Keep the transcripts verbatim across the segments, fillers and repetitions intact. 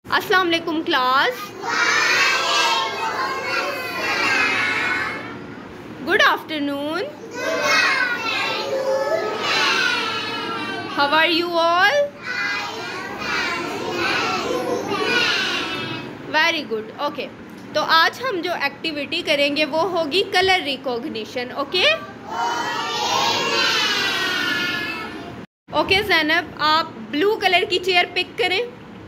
अस्सलाम वालेकुम class. Good afternoon. How are you all? Very good. Okay, तो आज हम जो एक्टिविटी करेंगे वो होगी colour recognition. Okay okay Zainab, आप ब्लू कलर की चेयर पिक करें।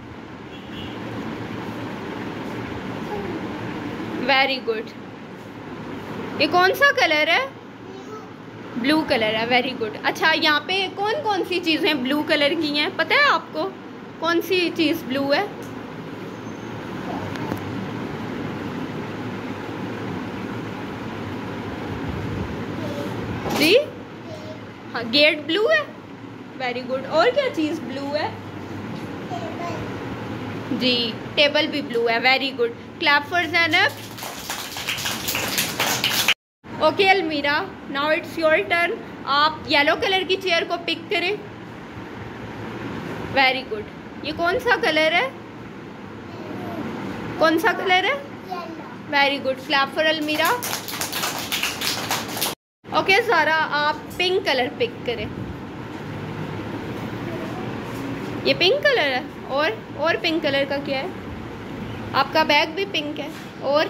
Very good. ये कौन सा कलर है? ब्लू कलर है। Very good. अच्छा, यहाँ पे कौन कौन सी चीज़ें ब्लू कलर की हैं, पता है आपको? कौन सी चीज़ ब्लू है? जी हाँ, गेट ब्लू है। Very good. और क्या चीज़ ब्लू है? जी, टेबल भी ब्लू है। Very good. Clap for Zainab. Okay Almira, now it's your turn. आप येलो कलर की चेयर को पिक करें। Very good. ये कौन सा कलर है? कौन सा कलर है? Very good. Clap for Almira. Okay Zara, आप पिंक कलर पिक करें। ये पिंक कलर है। और और पिंक कलर का क्या है? आपका बैग भी पिंक है। और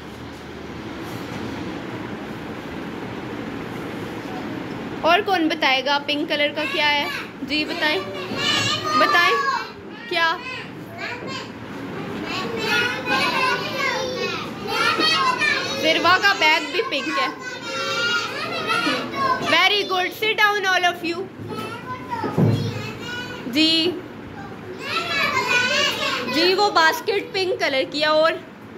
और कौन बताएगा पिंक कलर का क्या है? जी बताएं, बताएं क्या? सिरवा का बैग भी पिंक है। Very good. Sit down all of you. जी जी वो बास्केट पिंक कलर की है। और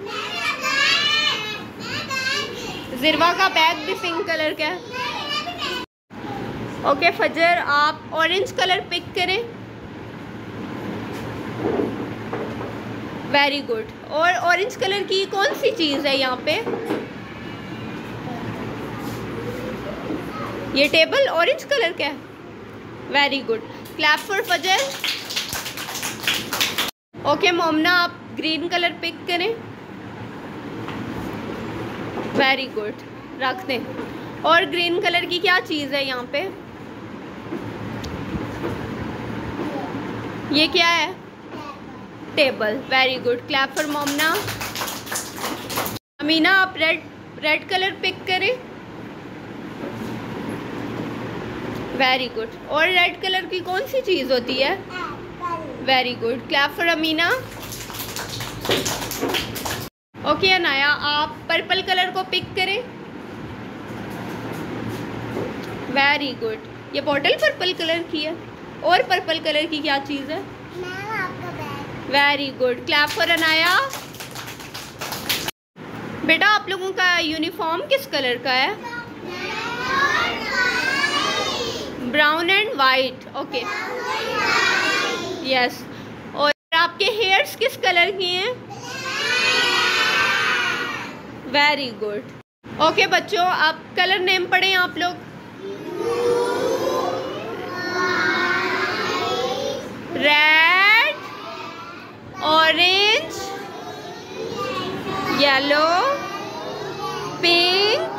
जिरवा का बैग भी पिंक कलर का है। ओके फजर, आप ऑरेंज कलर पिक करें। Very good. और ऑरेंज कलर की कौन सी चीज़ है यहाँ पे? ये टेबल ऑरेंज कलर का है। Very good. Clap for Fajar. Okay Momna, आप ग्रीन कलर पिक करें। वेरी गुड, रख दें। और ग्रीन कलर की क्या चीज़ है यहाँ पे? ये क्या है? Table. Very good. Clap for Momna. Amina, आप रेड रेड कलर पिक करें। Very good. और रेड कलर की कौन सी चीज़ होती है? Very good. Clap for Amina. Okay Anaya, आप पर्पल कलर को पिक करें। Very good. ये बॉटल पर्पल कलर की है। और पर्पल कलर की क्या चीज़ है? Very good. Clap for Anaya. बेटा, आप लोगों का यूनिफॉर्म किस कलर का है? Brown and white. Okay yes. और आपके हेयर्स किस कलर की हैं? Very good. ओके बच्चों, आप कलर नेम पढ़ें आप लोग। Red, orange, yellow, pink,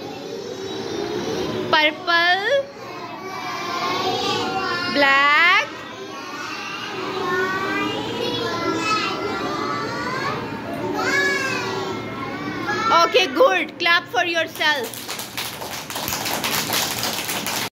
purple, black, okay good. Clap for yourself.